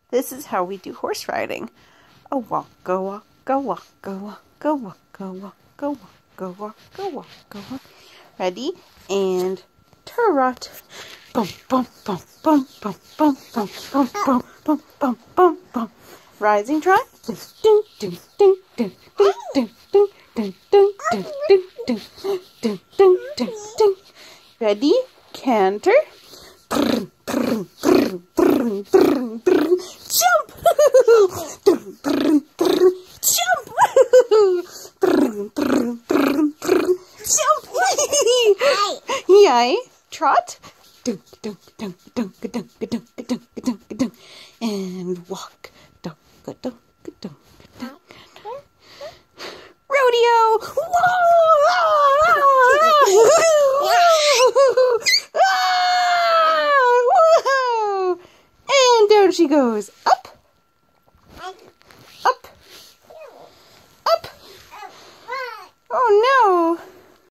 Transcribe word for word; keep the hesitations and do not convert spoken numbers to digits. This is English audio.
This is how we do horse riding. A walk, a walk, a walk, a walk, a walk, a walk, a walk, a walk, a walk, a walk. Ready? And trot. Bum, bum, bum, bum, bum, bum, bum, bum, bum, bum, bum, bum, bum. Rising trot. Ding, ding, ding, ding, ding, ding, ding, ding, ding, ding, ding, ding, ding, ding, ding, ding. Ready? Canter. Jump! Jump! Jump! Yay! Trot. And walk. Rodeo! And down she goes. Up.